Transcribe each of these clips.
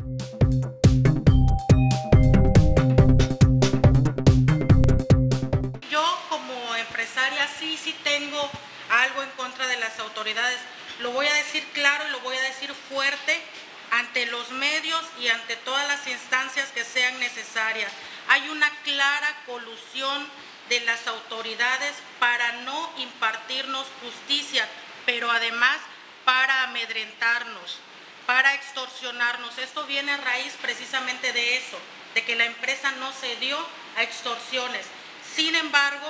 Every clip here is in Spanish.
Yo como empresaria sí tengo algo en contra de las autoridades. Lo voy a decir claro y lo voy a decir fuerte ante los medios y ante todas las instancias que sean necesarias. Hay una clara colusión de las autoridades para no impartirnos justicia, pero además para amedrentarnos, para extorsionarnos. Esto viene a raíz precisamente de eso, de que la empresa no cedió a extorsiones. Sin embargo,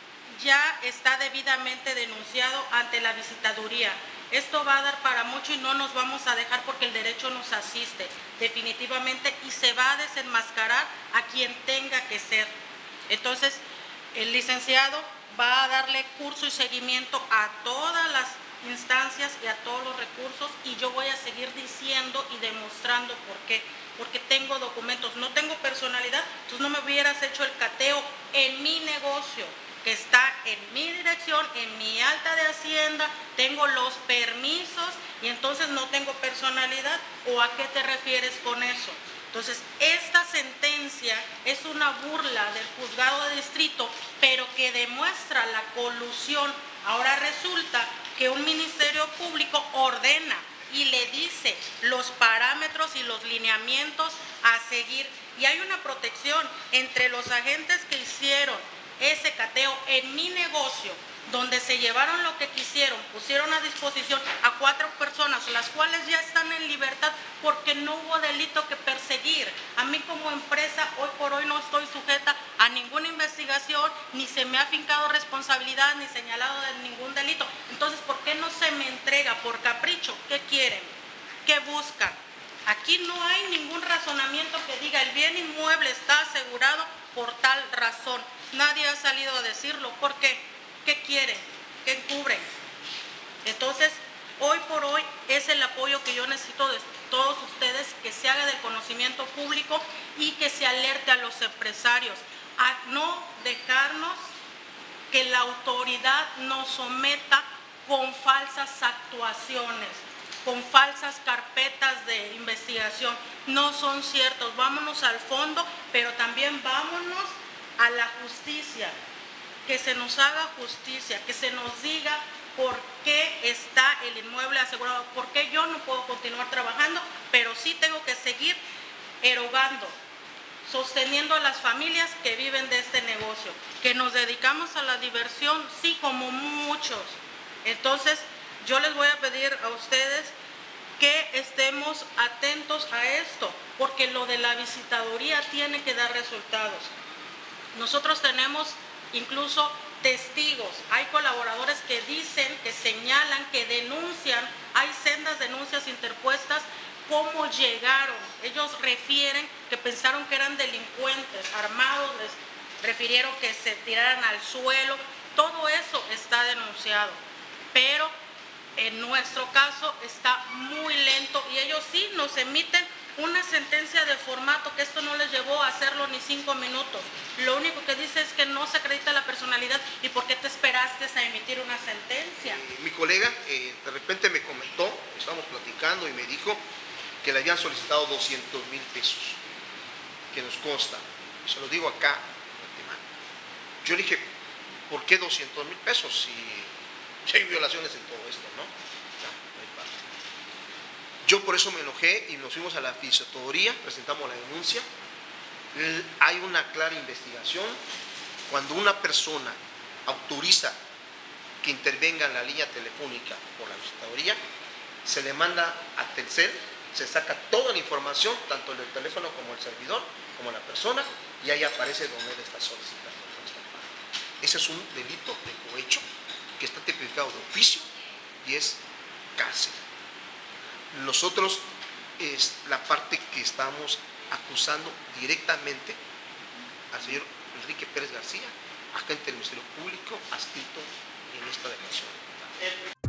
ya está debidamente denunciado ante la visitaduría. Esto va a dar para mucho y no nos vamos a dejar porque el derecho nos asiste definitivamente y se va a desenmascarar a quien tenga que ser. Entonces, el licenciado va a darle curso y seguimiento a todas las instancias y a todos los recursos y yo voy a seguir diciendo y demostrando por qué. Porque tengo documentos, no tengo personalidad, entonces no me hubieras hecho el cateo en mi negocio, que está en mi dirección, en mi alta de Hacienda, tengo los permisos y entonces no tengo personalidad. ¿O a qué te refieres con eso? Entonces, esta sentencia es una burla del juzgado de distrito, pero que demuestra la colusión. Ahora resulta que un ministerio público ordena y le dice los parámetros y los lineamientos a seguir. Y hay una protección entre los agentes que hicieron ese cateo en mi negocio, donde se llevaron lo que quisieron, pusieron a disposición a 4 personas, las cuales ya están en libertad porque no hubo delito que perseguir. A mí como empresa, hoy por hoy no estoy sujeta a ninguna investigación, ni se me ha fincado responsabilidad, ni señalado de ningún delito. Entonces, ¿por qué no se me entrega por capricho? ¿Qué quieren? ¿Qué buscan? Aquí no hay ningún razonamiento que diga el bien inmueble está asegurado por tal razón. Nadie ha salido a decirlo. ¿Por qué? ¿Qué quieren? ¿Qué encubren? Entonces, hoy por hoy es el apoyo que yo necesito de todos ustedes, que se haga del conocimiento público y que se alerte a los empresarios a no dejarnos que la autoridad nos someta con falsas actuaciones, con falsas carpetas de investigación. No son ciertos. Vámonos al fondo, pero también vámonos a la justicia. Que se nos haga justicia, que se nos diga por qué está el inmueble asegurado, por qué yo no puedo continuar trabajando, pero sí tengo que seguir erogando, sosteniendo a las familias que viven de este negocio, que nos dedicamos a la diversión, sí, como muchos. Entonces, yo les voy a pedir a ustedes que estemos atentos a esto, porque lo de la visitaduría tiene que dar resultados. Nosotros tenemos incluso testigos, hay colaboradores que dicen, que señalan, que denuncian, hay sendas denuncias interpuestas, cómo llegaron. Ellos refieren que pensaron que eran delincuentes armados, les refirieron que se tiraran al suelo. Todo eso está denunciado, pero en nuestro caso está muy lento y ellos sí nos emiten una sentencia de formato, que esto no les llevó a hacerlo ni 5 minutos. Lo único que dice es que no se acredita la personalidad. ¿Y por qué te esperaste a emitir una sentencia? Mi colega de repente me comentó, estábamos platicando y me dijo que le habían solicitado 200,000 pesos, que nos consta. Se lo digo acá de antemano. Yo le dije, ¿por qué 200,000 pesos si hay violaciones en todo esto, no? No hay parte. Yo por eso me enojé y nos fuimos a la visitaduría, presentamos la denuncia. Hay una clara investigación. Cuando una persona autoriza que intervenga en la línea telefónica por la visitaduría, se le manda a Telcel, se saca toda la información, tanto el teléfono como el servidor, como la persona, y ahí aparece donde él está solicitando nuestra parte. Ese es un delito de cohecho que está tipificado de oficio y es cárcel. Nosotros es la parte que estamos acusando directamente al señor Enrique Pérez García, agente del Ministerio Público adscrito en esta declaración.